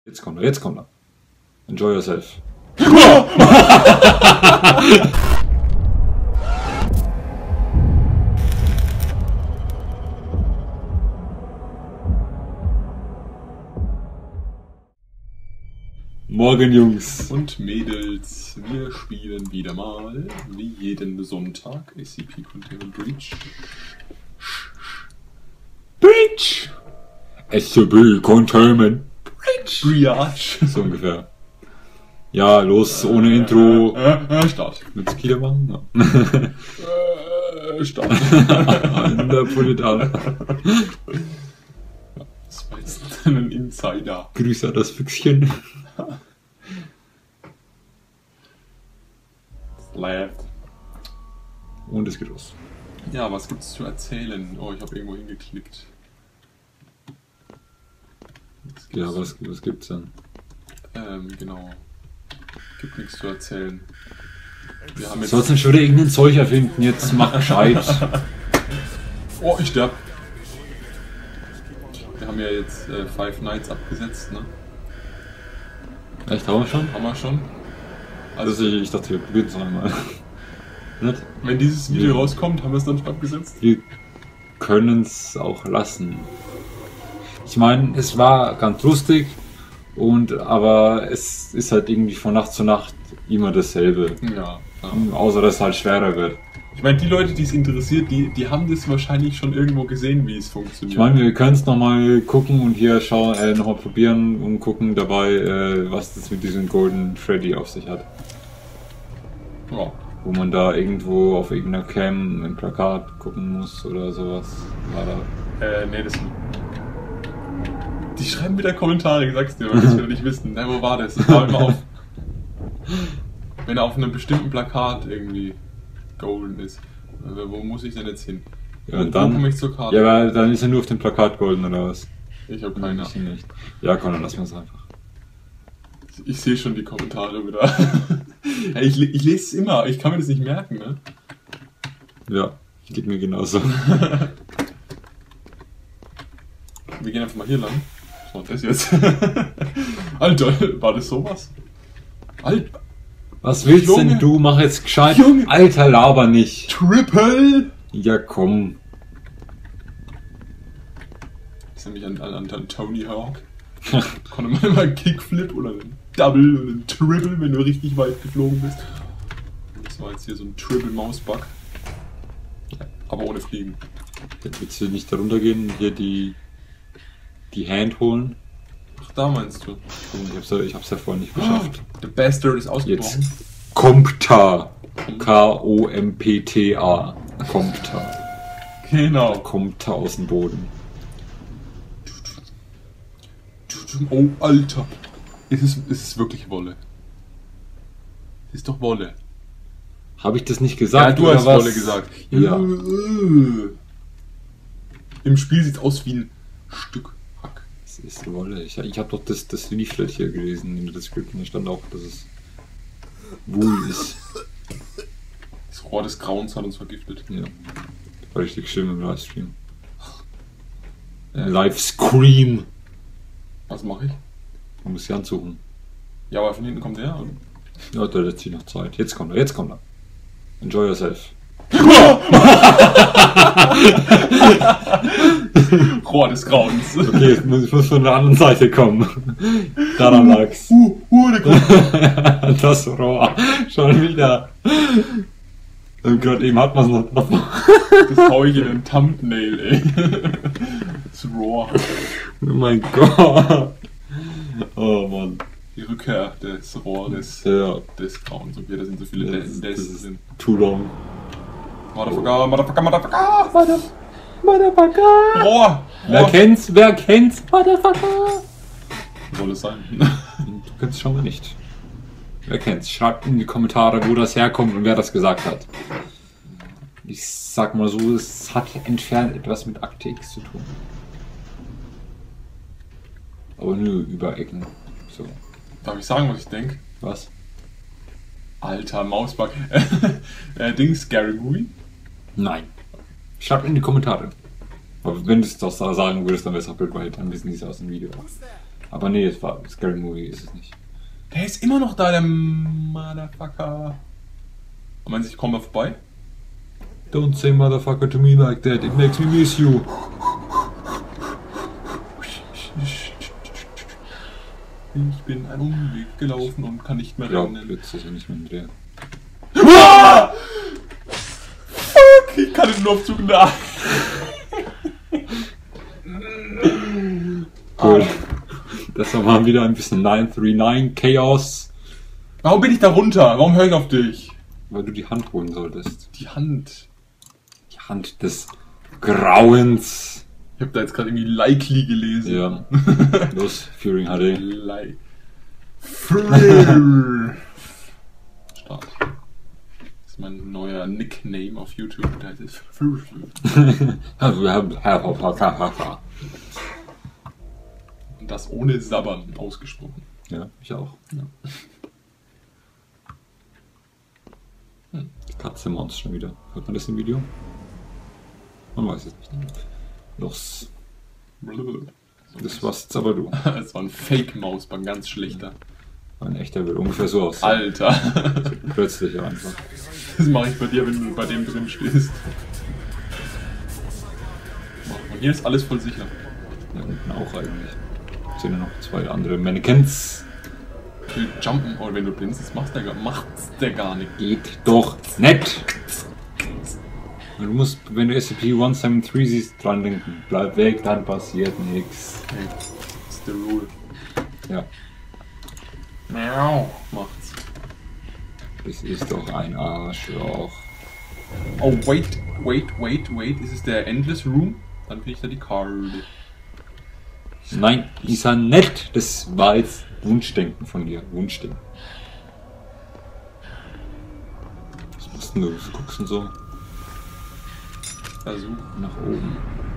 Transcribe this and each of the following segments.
Jetzt kommt er, jetzt kommt er. Enjoy yourself. Morgen, Jungs. Und Mädels, wir spielen wieder mal, wie jeden Sonntag, SCP Containment Breach. Breach! SCP Containment Breach! Breach! So ungefähr. Ja, los, ohne Intro. Start. Willst du Kieler machen? Ja. Start. Napolitan. Das war jetzt ein Insider. Grüße an das Füchschen. Left. Und es geht los. Ja, was gibt's zu erzählen? Oh, ich habe irgendwo hingeklickt. Ja, was gibt's denn? Genau. Gibt nichts zu erzählen. Wir haben jetzt... Sollst du schon wieder irgendein Zeug erfinden? Jetzt mach gescheit. Oh, ich sterb. Wir haben ja jetzt Five Nights abgesetzt, ne? Echt, haben wir schon? Haben wir schon. Also ich dachte, wir probieren es noch einmal. Nicht? Wenn dieses Video rauskommt, haben wir es dann schon abgesetzt? Wir können es auch lassen. Ich meine, es war ganz lustig, aber es ist halt irgendwie von Nacht zu Nacht immer dasselbe. Ja. Außer dass es halt schwerer wird. Ich meine, die Leute, die es interessiert, die haben das wahrscheinlich schon irgendwo gesehen, wie es funktioniert. Ich meine, wir können es nochmal gucken und hier schauen, nochmal probieren und gucken dabei, was das mit diesem Golden Freddy auf sich hat. Ja. Wo man da irgendwo auf irgendeiner Cam ein Plakat gucken muss oder sowas. War da. Nee, das... Die schreiben wieder Kommentare, ich sag's dir, weil das wir nicht wissen. Na, wo war das? Das war immer auf... Wenn er auf einem bestimmten Plakat irgendwie golden ist. Also, wo muss ich denn jetzt hin? Ja, und dann... Wo komme ich zur Karte? Ja, weil dann ist er nur auf dem Plakat golden oder was? Ich habe keine Ahnung. Nicht. Ja, komm, dann lassen wir es einfach. Ich sehe schon die Kommentare wieder. ich lese es immer, ich kann mir das nicht merken, ne? Ja, geht mir genauso. Wir gehen einfach mal hier lang. Was war das jetzt? Alter, war das sowas? Alter. Was willst Junge, denn du? Mach jetzt gescheit. Junge. Alter, laber nicht. Triple! Ja, komm. Das ist nämlich an Tony Hawk. Konnte man immer einen Kickflip oder einen Double und einen Triple, wenn du richtig weit geflogen bist. Das war jetzt hier so ein Triple Mausbug. Aber ohne Fliegen. Jetzt willst du nicht darunter gehen und hier die Hand holen? Ach, da meinst du? Ich hab's ja vorhin nicht geschafft. Der Bastard ist ausgebrochen. Jetzt. Compta. K-O-M-P-T-A. Compta. Genau. Compta aus dem Boden. Oh, Alter. Ist es wirklich Wolle? Ist doch Wolle. Habe ich das nicht gesagt? Ja, du hast was? Wolle gesagt. Ja. Im Spiel sieht es aus wie ein Stück Hack. Das ist Wolle. Ich habe doch das Leaflet hier gelesen in der Description. Da stand auch, dass es Wool ist. Das Rohr des Grauens hat uns vergiftet. Ja. War richtig schlimm im Livestream. Livescream. Was mache ich? Man muss sie ansuchen. Ja, aber von hinten kommt der. Oder? Ja, da hat sie noch Zeit. Jetzt kommt er, jetzt kommt er. Enjoy yourself. Rohr des Grauens. Okay, ich muss von der anderen Seite kommen. Daran lag's. Der Grund. Das Rohr. Schon wieder. Und gerade eben hat man es noch. Das hau ich in den Thumbnail, ey. Das Rohr. Oh mein Gott. Oh Mann. Die Rückkehr des Rohres des Grauens. Okay, da sind so viele Des drin. Too long. Motherfucker, Motherfucker, Motherfucker! Motherfucker! Rohr! Wer kennt's? Wer kennt's? Motherfucker! Soll es sein? Du kennst schon mal nicht. Wer kennt's? Schreibt in die Kommentare, wo das herkommt und wer das gesagt hat. Ich sag mal so, es hat entfernt etwas mit Akte X zu tun. Aber nur über Ecken. So. Darf ich sagen, was ich denke? Was? Alter Mausbug. Dings, Gary Movie? Nein. Schreibt in die Kommentare. Aber wenn du es doch sagen würdest, dann wäre es auch blöd, weil dann wissen die es aus dem Video. Aber nee, es war Scary Movie, ist es nicht. Der ist immer noch da, der Motherfucker. Und meinst du, ich komme mal vorbei? Don't say motherfucker to me like that, it makes me miss you. Ich bin einen Umweg gelaufen und kann nicht mehr Ich glaube, rennen. Blitz ist ja nicht mehr in der. Ah! Fuck, ich kann den nur auf Zug nach. Cool. Das war mal wieder ein bisschen 939 Chaos. Warum bin ich da runter? Warum höre ich auf dich? Weil du die Hand holen solltest. Die Hand. Die Hand des Grauens. Ich habe da jetzt gerade irgendwie Likely gelesen. Ja. Los, Fury HD. Start. Das ist mein neuer Nickname auf YouTube. Der heißt Und das ohne Sabbern ausgesprochen. Ja, ich auch. Ja. Katze Monster wieder. Hört man das im Video? Man weiß es nicht. Los. Das war's jetzt aber du. Das war ein Fake-Maus, ein ganz schlechter. Ein echter will ungefähr so aussehen. Alter. Plötzlich einfach. Das mache ich bei dir, wenn du bei dem drin stehst. Und hier ist alles voll sicher. Ja, unten auch eigentlich. Sind ja noch zwei andere Mannequins. Du jumpen, oder wenn du blinzelst, macht's der gar nicht. Geht doch nicht! Du musst, wenn du SCP-173 siehst, dran denken. Bleib weg, dann passiert nichts. Okay, that's the rule. Ja, Miau. Macht's. das ist doch ein Arschloch. Oh, wait. Ist es der Endless Room? Dann finde ich da die Karte. Nein, ist er nicht. Das war jetzt Wunschdenken von dir. Wunschdenken. Was machst denn du? Du guckst und so Versuch. nach oben.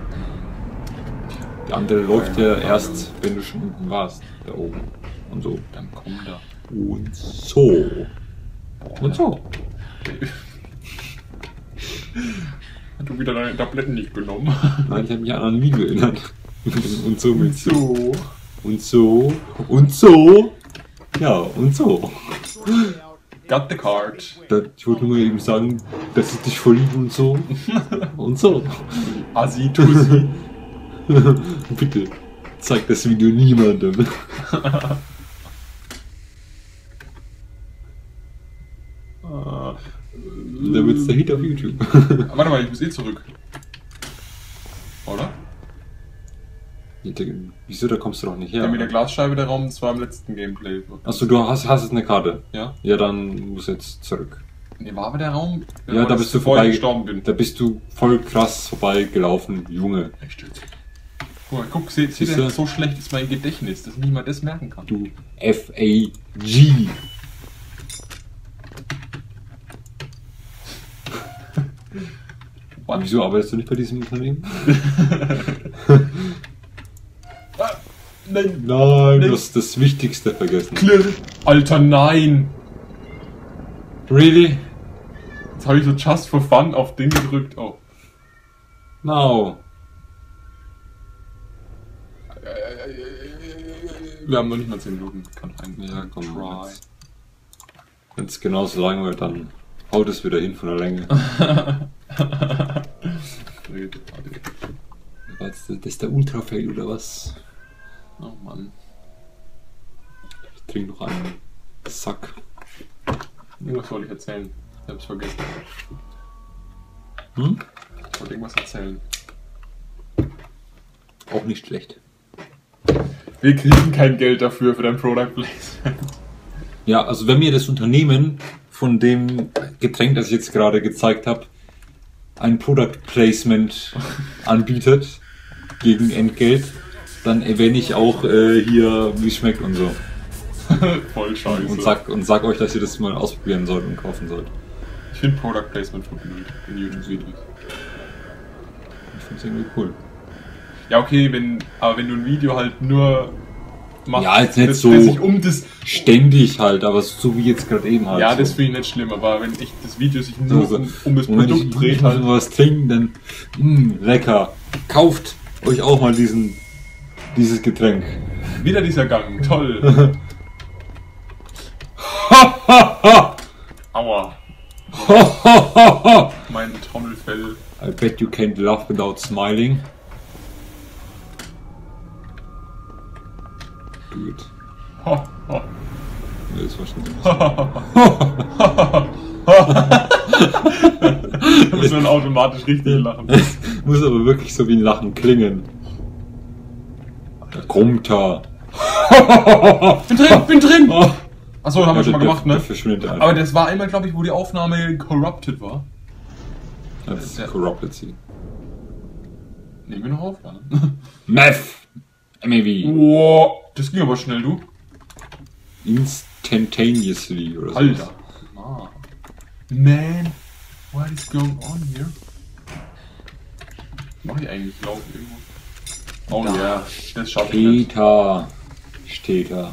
Der andere läuft ja erst, wenn du schon unten warst. Da oben. Und so. Dann komm da. Und so. Und so. Hast du wieder deine Tabletten nicht genommen? Nein, ich habe mich an ein Video erinnert. Und so mit So. Und so. Und so. Ja, und so. Got the card. Ich wollte nur mal eben sagen, dass ich dich voll liebe und so. Und so. Assi, Tussi. Bitte, zeig das Video niemandem. Dann wird's der Hit auf YouTube. Warte mal, ich muss zurück. Oder? Wieso, da kommst du doch nicht her? Ja, mit der Glasscheibe der Raum, das war im letzten Gameplay. Achso, du hast jetzt eine Karte. Ja? Ja, dann musst du jetzt zurück. Ne, war aber der Raum? Ja, da bist du bevor ich vorbei. gestorben bin. Da bist du voll krass vorbeigelaufen, Junge. Echt jetzt. Guck mal, seht Siehst ihr, du? so schlecht ist mein Gedächtnis, dass ich nicht mal das merken kann. Du FAG. What? Wieso arbeitest du nicht bei diesem Unternehmen? Nein. Nein, du hast das Wichtigste vergessen. Klirr. Alter, nein. Really? Jetzt habe ich so just for fun auf Ding gedrückt. Oh. No. Wir haben noch nicht mal 10 Minuten. Kann rein. Ja, komm. Try. Wenn es genauso lang wird, dann haut es wieder hin von der Länge. Das ist der Ultra-Fail oder was? Oh Mann. Ich trinke noch einen Sack. Irgendwas wollte ich erzählen. Ich hab's vergessen. Hm? Ich wollte irgendwas erzählen. Auch nicht schlecht. Wir kriegen kein Geld dafür für dein Product Placement. Ja, also wenn mir das Unternehmen von dem Getränk, das ich jetzt gerade gezeigt habe, ein Product Placement anbietet gegen Entgelt, dann erwähne ich auch hier, wie es schmeckt und so. Voll scheiße. Und sag euch, dass ihr das mal ausprobieren sollt und kaufen sollt. Ich finde Product Placement voll blöd in YouTube-Videos. Ich finde es irgendwie cool. Ja, okay, aber wenn du ein Video halt nur machst, Ja, jetzt nicht das so sich um das. ständig halt, aber so wie jetzt gerade eben halt. Ja, so. das finde ich nicht schlimm, aber wenn ich das Video sich nur So. um das Und wenn Produkt ich dreht halt halt. was trinken, dann lecker. Kauft euch auch mal dieses Getränk. Wieder dieser Gang, toll. Aua. Mein Trommelfell. I bet you can't laugh without smiling. Do it. Ho, ho. Nee, das war schon Da muss man automatisch richtig lachen. Muss aber wirklich so wie ein Lachen klingen. Da kommt er. Bin drin! Achso, haben wir schon mal gemacht, ne? Der verschwindet einfach. Aber das war einmal, glaube ich, wo die Aufnahme corrupted war. Das ist corrupted sie. Nehmen wir noch auf, ja. Meth! MAV. Wow, das ging aber schnell, du. Instantaneously oder so. Alter. Ah. Man, what is going on here? Mach ich eigentlich laufen irgendwo? Oh ja, yeah. Das schaffe ich nicht. Peter steht da.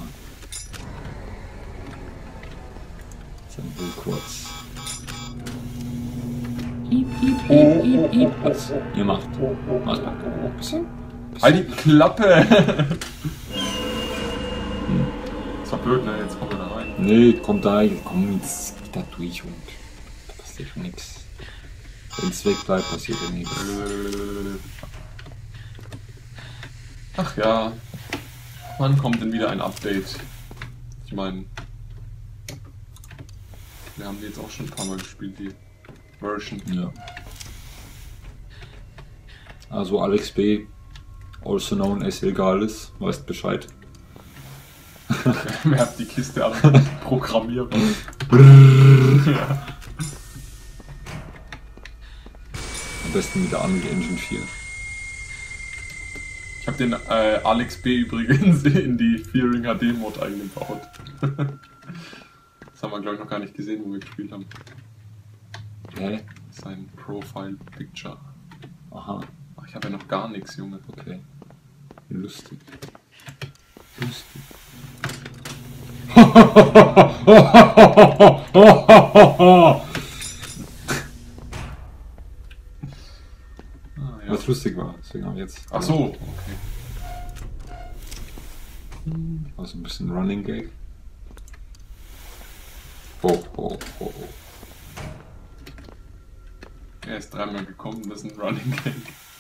Dann wohl kurz. Was ihr macht. Bisschen. Halt die Klappe! Das war blöd, ne? Jetzt kommen wir da rein. Nee, kommt da, komm jetzt da durch und da passiert schon nichts. Wenn es weg bleibt, passiert ja nichts. Ach ja. Wann kommt denn wieder ein Update? Ich meine, wir haben die jetzt auch schon ein paar Mal gespielt, die Version. Ja. Also Alex B., also known as Illegales, weißt Bescheid. Wer hat die Kiste alle programmiert? Ja. Am besten mit der Unreal Engine 4. Ich habe den Alex B. übrigens in die Fearing HD Mod eingebaut. Das haben wir, glaube ich, noch gar nicht gesehen, wo wir gespielt haben. Hä? Sein Profile Picture. Aha, Ach, ich habe ja noch gar nichts, Junge. okay. Lustig. Lustig. Ja. Was lustig war, deswegen haben wir jetzt. Ach so, okay. Also ein bisschen Running Gag. Ho, ho, ho. Er ist dreimal gekommen, das ist ein Running Gag.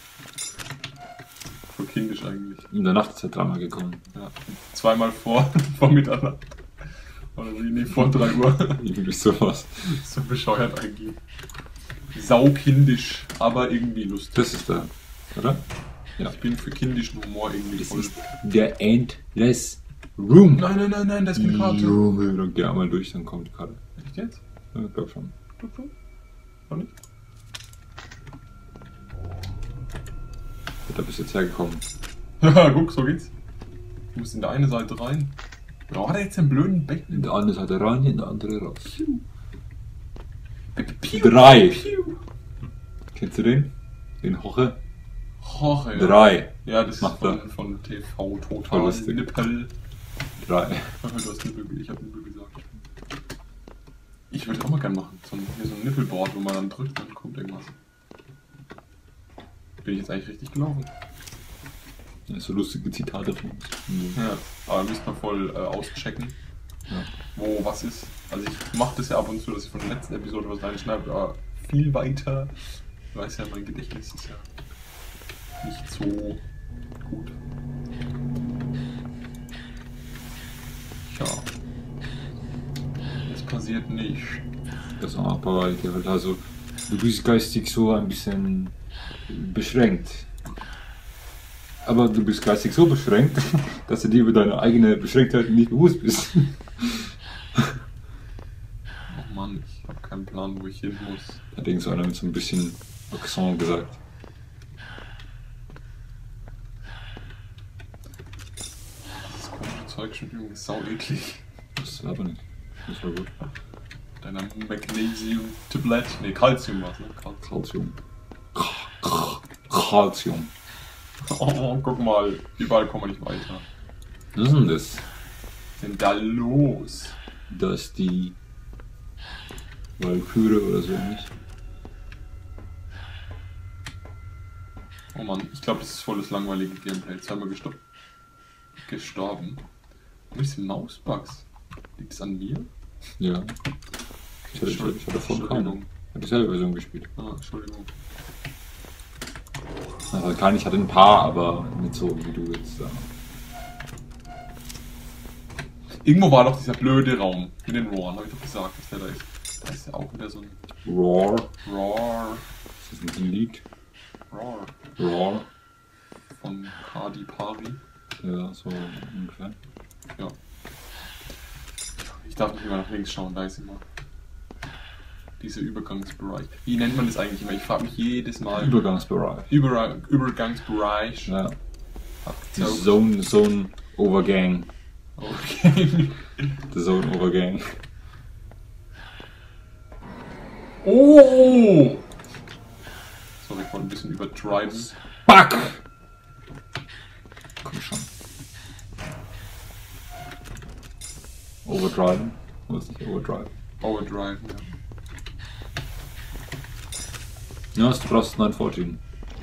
So kindisch eigentlich. In der Nacht ist er dreimal gekommen. Ja. Zweimal vor Mitternacht. Oder wie, nee, vor 3 Uhr. Irgendwie sowas. So bescheuert eigentlich. Saukindisch, aber irgendwie lustig. Das ist der, oder? Ja. Ich bin für kindischen Humor irgendwie Das voll. ist der Endless Room. Nein, das ist eine Karte. Room. Dann geh einmal durch, dann kommt die Karte. Echt jetzt? Ja, ich glaub schon. Noch nicht? Wird da bis jetzt hergekommen. Ja, guck, so geht's. Du musst in der eine Seite rein. Oder hat er jetzt einen blöden Becken? In der eine Seite rein, in der andere raus. Piu, 3. piu. Kennst du den? Den Hoche? Hoche, ja. 3. Ja, das ist Macht von TV Voll Total lustig. Nippel. 3. Du hast Nippel, ich hab Nippel gesagt. Ich würde auch mal gern machen. So ein Nippelboard, wo man dann drückt, dann kommt irgendwas. Bin ich jetzt eigentlich richtig gelaufen? Ja, so lustige Zitate von uns. Ja, aber müsste man voll auschecken, Ja. wo was ist. Also ich mache das ja ab und zu, dass ich von der letzten Episode was reinschneide, aber viel weiter. Ich weiß ja, mein Gedächtnis ist ja nicht so gut. Ja. Es passiert nicht. Das war aber also, du bist geistig so ein bisschen beschränkt. Aber du bist geistig so beschränkt, dass du dir über deine eigene Beschränktheit nicht bewusst bist. Oh Mann, ich habe keinen Plan, wo ich hin muss. Hat irgend so einer mit so ein bisschen Accent gesagt. Das komische Zeug schmeckt irgendwie sau eklig. Das war aber nicht. Das war gut. Deiner Magnesium-Tablett. Ne, Calcium war's, ne? Calcium. Calcium. Oh, guck mal, überall kommen wir nicht weiter. Was ist denn das? Was ist denn da los? Das ist die Walküre oder so nicht? Oh Mann, ich glaube, das ist voll das langweilige Gameplay. Jetzt haben wir gestoppt. gestorben. Wo ist Mausbugs? Liegt es an mir? Ja. Ich hatte voll keine. Ich habe dieselbe Version gespielt. Ah, Entschuldigung. Also kann ich hatte ein paar, aber nicht so wie du jetzt. Irgendwo war doch dieser blöde Raum in den Rohren, habe ich doch gesagt, dass der da ist. Da ist ja auch wieder so ein Roar. Roar. Ist das ein Lied? Roar. Roar. Von Cardi Pari. Ja, so ungefähr. Ja. Ich darf nicht immer nach links schauen, da ist immer dieser Übergangsbereich. Wie nennt man das eigentlich immer? Ich frage mich jedes Mal. Übergangsbereich. Übergangsbereich. Ja. Die Zone Overgang. Okay. The Zone Overgang. Oh! Sorry, ich wollte ein bisschen übertreiben. Fuck! Komm schon. Overdriven? Wo ist nicht Overdrive? Overdrive, ja. Ja, du brauchst 914.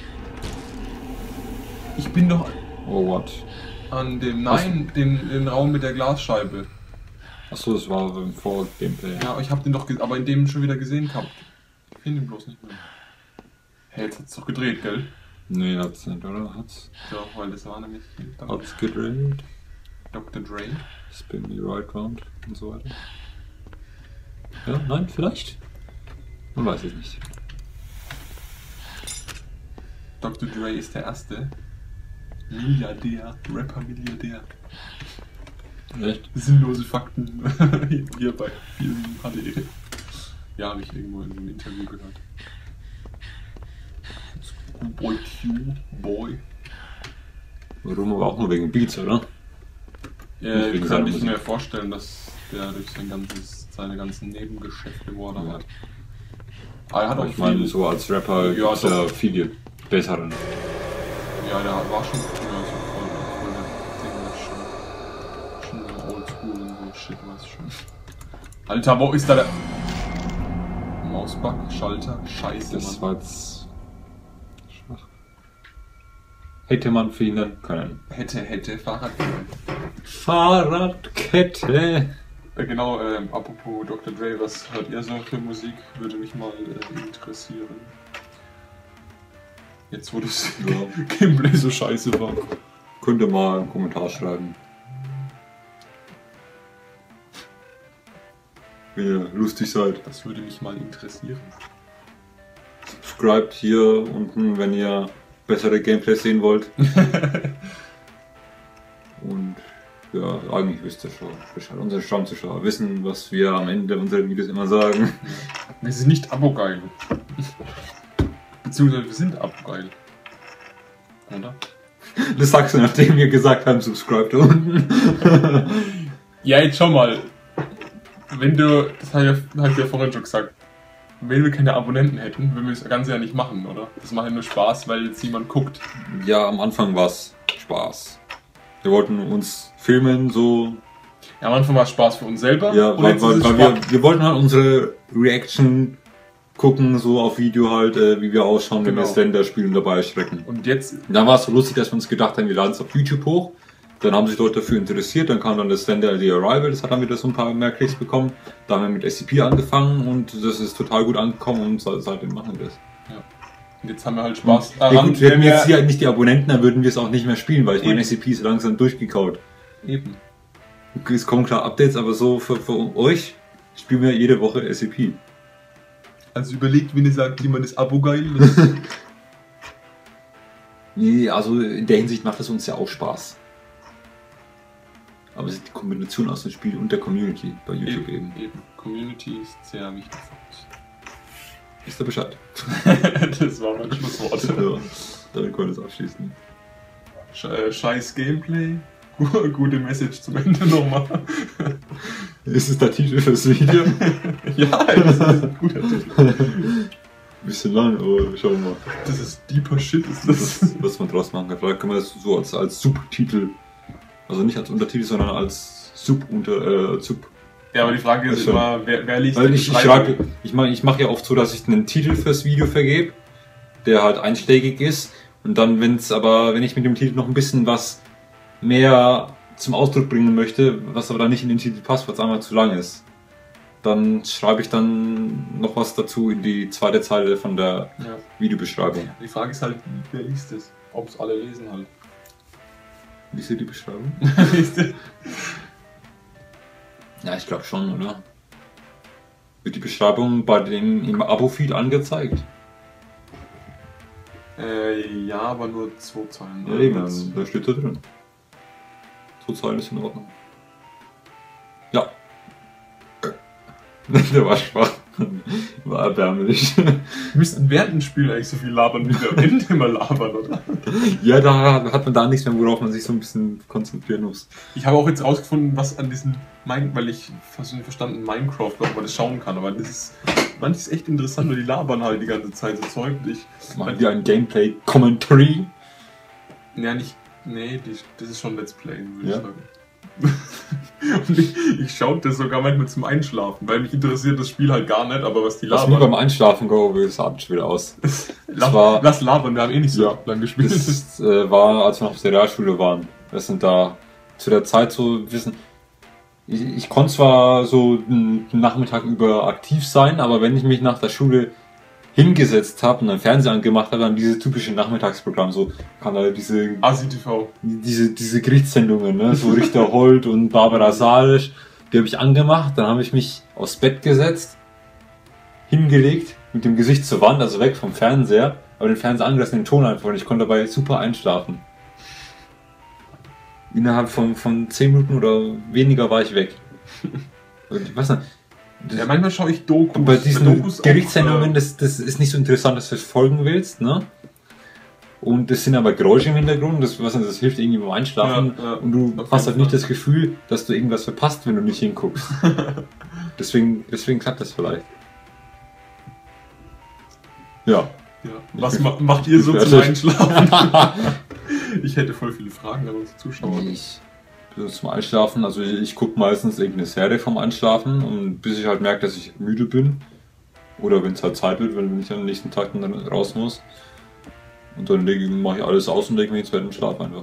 Ich bin doch Oh, what? an dem. Nein, den Raum mit der Glasscheibe. Achso, das war im Vor-Gameplay. Ja, ich hab den doch aber in dem schon wieder gesehen gehabt. Ich finde ihn bloß nicht mehr. Hey, jetzt hat's doch gedreht, gell? Nee, hat's nicht, oder? Hat's? Doch, weil das war nämlich Hat's gedreht? Dr. Dre. Spin me right round und so weiter. Ja, nein, vielleicht? Man weiß es nicht. Dr. Dre ist der erste Milliardär, Rapper-Milliardär. Echt? Sinnlose Fakten hier bei 47 HD. Ja, habe ich irgendwo in einem Interview gehört. Boy Q, Boy. Warum aber auch nur wegen Beats, oder? Ja, wegen kann seiner ich Musik. mir vorstellen, dass der durch seine ganzen Nebengeschäfte, wo er da Ja. hat. Aber er hat Aber auch ich meine, viel. so als Rapper Ja, gibt's doch. ja viele besseren. Ja, der war schon früher so voll der Ding, das schon oldschool und so shit, weißt du schon. Alter, wo ist da der Mausbug, Schalter? Scheiße, Das Mann. war jetzt schwach. Hätte man verhindern können. Hätte, Fahrrad. Fahrradkette! Genau, apropos Dr. Dre, was hört ihr so für Musik? Würde mich mal interessieren. Jetzt wo das Ja. Gameplay so scheiße war. Könnt ihr mal einen Kommentar schreiben. Wenn ihr lustig seid. Das würde mich mal interessieren. Subscribt hier unten, wenn ihr bessere Gameplays sehen wollt. Und ja, eigentlich wisst ihr schon Bescheid. Unsere Stammzuschauer wissen, was wir am Ende unserer Videos immer sagen. Wir sind nicht abogeil. Beziehungsweise wir sind abogeil. Oder? Das sagst du, nachdem wir gesagt haben, subscribe da unten. Ja, jetzt schau mal. Wenn du, das hab ich ja vorhin schon gesagt, wenn wir keine Abonnenten hätten, würden wir das Ganze ja nicht machen, oder? Das macht ja nur Spaß, weil jetzt jemand guckt. Ja, am Anfang war es Spaß. Wir wollten uns filmen, so. Ja, am Anfang war es Spaß für uns selber. Ja, und weil jetzt ist es wir wollten halt unsere Reaction gucken, so auf Video halt, wie wir ausschauen, wenn wir Genau. Slender spielen und dabei erschrecken. Und jetzt, Und dann war es so lustig, dass wir uns gedacht haben, wir laden es auf YouTube hoch. Dann haben sich Leute dafür interessiert, dann kam dann das Slender The Arrival, das hat dann wieder so ein paar mehr Klicks bekommen. Da haben wir mit SCP angefangen und das ist total gut angekommen und seitdem machen wir das. und jetzt haben wir halt Spaß Ja, daran, gut, wir hätten wenn jetzt hier nicht die Abonnenten, dann würden wir es auch nicht mehr spielen, weil ich meine, Eben. SCP ist langsam durchgekaut. Eben. Es kommen klar Updates, aber so für euch spielen wir jede Woche SCP. Also überlegt, wenn ihr sagt, jemand ist abogeil. Nee, also in der Hinsicht macht es uns ja auch Spaß. Aber es ist die Kombination aus dem Spiel und der Community bei YouTube eben. Eben. Community ist sehr wichtig für Wisst ihr Bescheid? uns. Das war mein Schlusswort. Ja, damit können wir das abschließen. Scheiß Gameplay. Gute Message zum Ende nochmal. Ist es der Titel fürs Video? Ja, das ist ein guter Titel. Bisschen lang, aber schauen wir mal. Das ist deeper Shit, ist das. Was man draus machen kann. Vielleicht können wir das so als Subtitel, also nicht als Untertitel, sondern als Sub. Ja, aber die Frage ist Schon. immer, wer liest Weil die ich Beschreibung? schreibe, ich mache ja oft so, dass ich einen Titel fürs Video vergebe, der halt einschlägig ist. Und dann, wenn ich mit dem Titel noch ein bisschen was mehr zum Ausdruck bringen möchte, was aber dann nicht in den Titel passt, weil es einmal zu lang ist, dann schreibe ich dann noch was dazu in die zweite Zeile von der Videobeschreibung. Die Frage ist halt, wer liest es? Ob es alle lesen halt. Liest ihr die Beschreibung? Liest ihr? Ja, ich glaube schon, oder? Wird die Beschreibung bei dem im Abo-Feed angezeigt? Ja, aber nur 2 Zeilen. Ja, eben, da steht da drin. 2 Zeilen ist in Ordnung. Ja. Der war schwach. War erbärmlich. Wir müssten während dem Spiel eigentlich so viel labern, wie wir am Ende immer labern, oder? Ja, da hat man da nichts mehr, worauf man sich so ein bisschen konzentrieren muss. Ich habe auch jetzt rausgefunden, was an diesen weil ich fast nicht verstanden Minecraft, ob man das schauen kann, aber das ist manches echt interessant, weil die labern halt die ganze Zeit so Zeug. Machen die ein Gameplay-Commentary? Ja, nicht. Nee, das ist schon Let's Play, würde Ja. ich sagen. Und ich schaue das sogar manchmal zum Einschlafen, weil mich interessiert das Spiel halt gar nicht, aber was die Was nur labern. beim Einschlafen go, wie das Abend wieder aus. Lass labern, wir haben eh nicht so Ja. lange gespielt. Das war, als wir noch auf der Realschule waren. Wir sind da zu der Zeit so wissen. Ich konnte zwar so einen Nachmittag über aktiv sein, aber wenn ich mich nach der Schule hingesetzt habe und einen Fernseher angemacht habe, dann dieses typische Nachmittagsprogramm, so kann da diese ASI-TV. Gerichtssendungen, ne? So Richter Holt und Barbara Salisch, die habe ich angemacht, dann habe ich mich aufs Bett gesetzt, hingelegt, mit dem Gesicht zur Wand, also weg vom Fernseher, aber den Fernseher angelassen, den Ton einfach, und ich konnte dabei super einschlafen. Innerhalb von 10 Minuten oder weniger war ich weg. Und ich weiß nicht, Ja, manchmal schaue ich Dokus. und bei diesen Dokus Gerichtssendungen, auch, das ist nicht so interessant, dass du es folgen willst, ne? Und das sind aber Geräusche im Hintergrund, das hilft irgendwie beim Einschlafen. Ja, und du auf hast jeden halt nicht Fall. das Gefühl, dass du irgendwas verpasst, wenn du nicht hinguckst. deswegen klappt das vielleicht. Ja. Ja. Was macht ihr so zum fertig. Einschlafen? Ich hätte voll viele Fragen an unsere Zuschauer. Ich zum Einschlafen, also ich gucke meistens irgendeine Serie vom Einschlafen, und bis ich halt merke, dass ich müde bin. Oder wenn es halt Zeit wird, wenn ich am nächsten Tag dann raus muss. Und dann mache ich alles aus und lege mich ins Bett und schlafe einfach.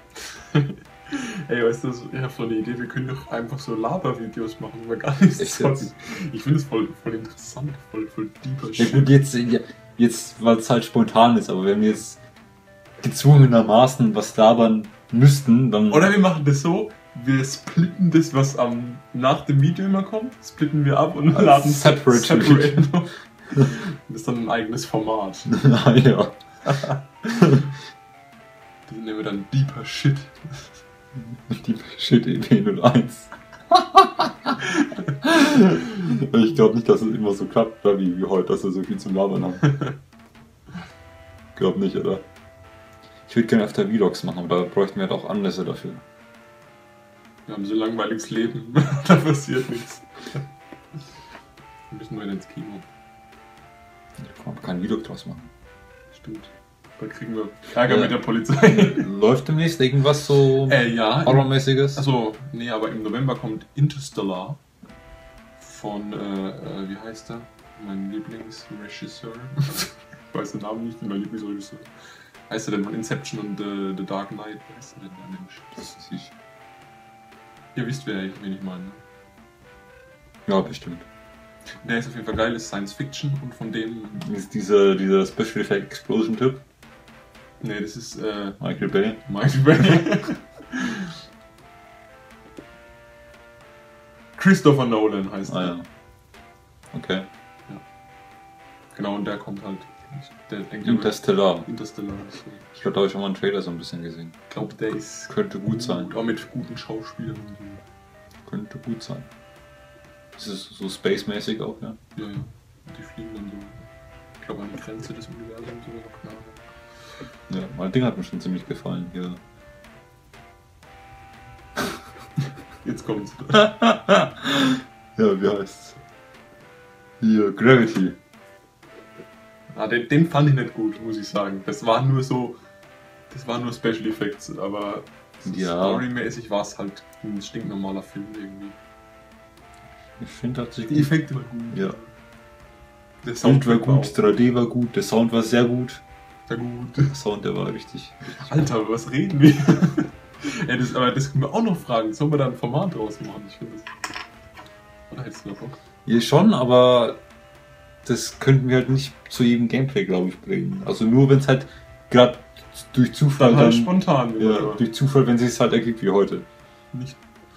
Ey, weißt du, ich habe so eine Idee, wir können doch einfach so Laber-Videos machen, wo wir gar nichts Echt sagen. jetzt? Ich finde es voll interessant, voll deeper Ja Shit. gut, jetzt weil es halt spontan ist, aber wenn wir jetzt gezwungenermaßen was labern müssten, dann... Oder wir machen das so, wir splitten das, was nach dem Video immer kommt, splitten wir ab und Als laden separate noch. Das ist dann ein eigenes Format. ja. Das nennen wir dann Deeper Shit. Die Shit EP01. Ich glaube nicht, dass es immer so klappt, wie heute, dass wir so viel zum Labern haben. Glaub nicht, oder? Ich würde gerne öfter Vlogs machen, aber da bräuchten wir halt auch Anlässe dafür. Wir haben so ein langweiliges Leben, da passiert nichts. Wir müssen nur ins Kino. Da kann man kein Vlog draus machen. Stimmt. Da kriegen wir Ärger mit der Polizei. Läuft demnächst irgendwas so Ja. Horrormäßiges? Also, nee, aber im November kommt Interstellar von, wie heißt er? Mein Lieblingsregisseur. Ich weiß den Namen nicht, mein Lieblingsregisseur. Heißt er denn von Inception und The Dark Knight? Wer ist denn der Mensch? Das ist ich. Ihr wisst, wen ich meine. Ne? Ja, bestimmt. Der ist auf jeden Fall geil, ist Science Fiction und von dem. Ist dieser Special Effect Explosion Typ, Nee, das ist Michael Bay. Michael Bay. Christopher Nolan heißt Ah er. ja. Okay. Genau, und der kommt halt. Der denkt Interstellar. Interstellar. Ich glaube, da habe ich schon mal einen Trailer so ein bisschen gesehen. Ich glaube, der ist Könnte gut sein. Auch mit guten Schauspielern und so. Könnte gut sein. Das ist so space-mäßig auch, ja. Ja, ja. Und die fliegen dann so. Ich glaube, an die Grenze des Universums oder so. Keine Ahnung. Ja, mein Ding hat mir schon ziemlich gefallen. Hier. Jetzt kommt's. Ja, wie heißt's? Hier, Gravity. Ah, den fand ich nicht gut, muss ich sagen. Das war nur so. Das waren nur Special Effects, aber Ja. storymäßig war es halt ein stinknormaler Film irgendwie. Ich finde tatsächlich Die gut. Effekte waren gut. Ja. Der Bild war Soundtrack gut, auch 3D war gut, der Sound war sehr gut. sehr gut. Der Sound, der war richtig. Alter, was reden wir? Ey, das können wir auch noch fragen. Sollen wir da ein Format draus machen? Ich finde das. Oder hättest du noch Bock? Ja, schon, aber das könnten wir halt nicht zu jedem Gameplay, glaube ich, bringen. Also nur wenn es halt gerade durch Zufall Dann halt spontan. ja, durch Zufall, wenn es sich halt ergibt wie heute. Nicht.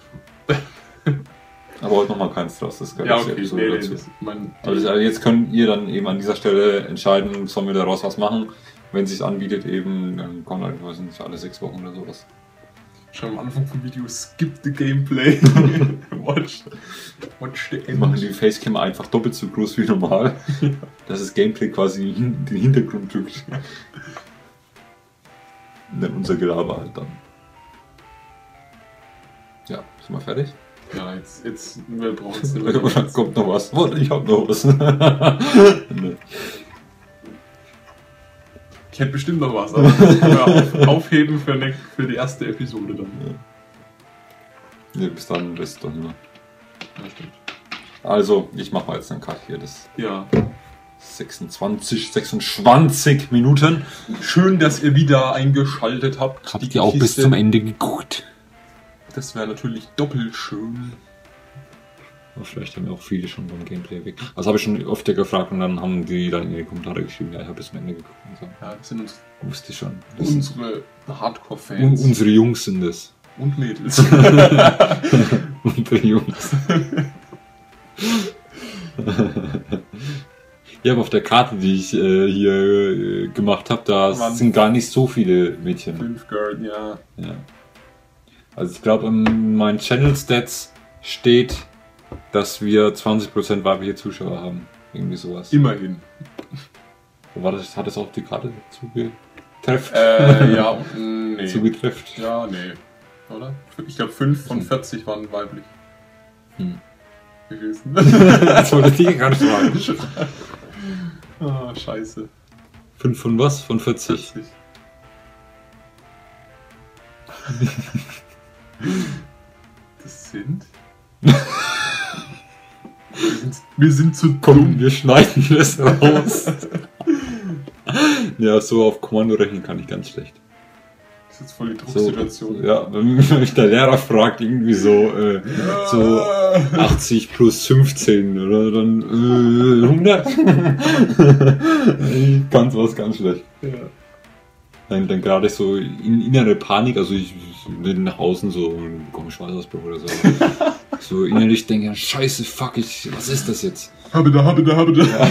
Aber heute nochmal keins draus, das gehört Ja, zur okay, Episode nee, dazu. das, Also jetzt könnt ihr dann eben an dieser Stelle entscheiden, sollen wir daraus was machen. Wenn es sich anbietet, eben, dann kommt halt, weiß nicht, alle 6 Wochen oder sowas. Schon am Anfang vom Video, skip the Gameplay. watch the end. Machen die Facecam einfach doppelt so groß wie normal, dass das Gameplay quasi den Hintergrund drückt. Und dann unser Gelaber halt dann. Ja, sind wir fertig? Ja, jetzt wir brauchen es nicht Oder mehr. kommt noch was? Warte, ich hab noch was. Nee. Ich hätte bestimmt noch was, aber das können wir aufheben für die erste Episode dann. Nee, bis dann wisst ihr doch nicht mehr. Ja, stimmt. Also, ich mache mal jetzt einen Cut hier. Das Ja. 26 Minuten. Schön, dass ihr wieder eingeschaltet habt. Habt Die ihr auch bis Kiste. zum Ende geguckt? Das wäre natürlich doppelt schön. Aber vielleicht haben ja auch viele schon beim Gameplay weg. Also habe ich schon öfter gefragt und dann haben die dann in die Kommentare geschrieben, ja, ich habe bis zum Ende geguckt und so. Ja, das sind Wusste ich schon. Das sind unsere Hardcore-Fans. unsere Jungs sind es. Und Mädels. Unsere Jungs. Ja, aber auf der Karte, die ich hier gemacht habe, da sind gar nicht so viele Mädchen. 5 Girl, ja. Ja. Also ich glaube, in meinen Channel Stats steht, dass wir 20% weibliche Zuschauer haben. Irgendwie sowas. Immerhin. War das, hat das auf die Karte zugetrefft? Ja, nee. Zugetrefft? Ja, nee. Oder? Ich glaube 5 von 40 waren weiblich. Hm. Wie viel ist denn Das wollte ich dir gerade fragen. Ah, scheiße. 5 von was? Von 40? 40. Das sind... wir sind zu Komm, dumm. wir schneiden das raus. Ja, so auf Kommando rechnen kann ich ganz schlecht. Das ist jetzt voll die Drucksituation. Ja, wenn mich der Lehrer fragt, irgendwie so 80 plus 15 oder dann 100. Ich kann sowas ganz schlecht. Ja. Dann gerade so innere Panik, also ich will nach außen so bekomme Schweißausbruch oder so. So innerlich denke, scheiße, fuck, was ist das jetzt? Habe da. Ja.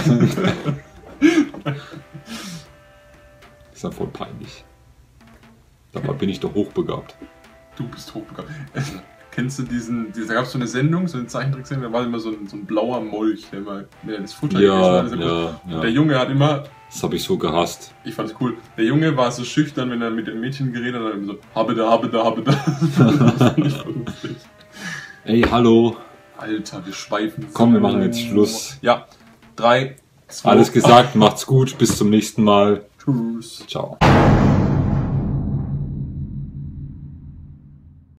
Ist dann voll peinlich. Dabei bin ich doch hochbegabt. Du bist hochbegabt. Kennst du da gab es so eine Sendung, so eine Zeichentricksendung, da war immer so ein blauer Molch, der immer das Futter gegessen hat. Ja. Der Junge hat immer, Das habe ich so gehasst. ich fand's cool, der Junge war so schüchtern, wenn er mit den Mädchen geredet hat, immer so, habe da. Das fand ich voll lustig. Ey, hallo. Alter, wir schweifen. Komm, wir machen jetzt Schluss. Ja, 3, 2, Alles gesagt, macht's gut, bis zum nächsten Mal. Tschüss. Ciao.